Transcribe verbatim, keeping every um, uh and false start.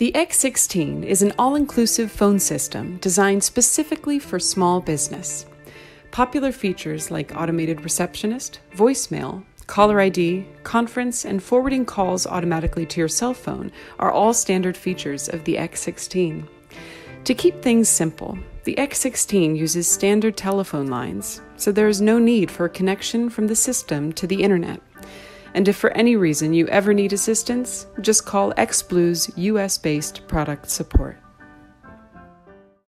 The X sixteen is an all-inclusive phone system designed specifically for small business. Popular features like automated receptionist, voicemail, caller I D, conference, and forwarding calls automatically to your cell phone are all standard features of the X sixteen. To keep things simple, the X sixteen uses standard telephone lines, so there is no need for a connection from the system to the internet. And if for any reason you ever need assistance, just call X Blue's U S-based product support.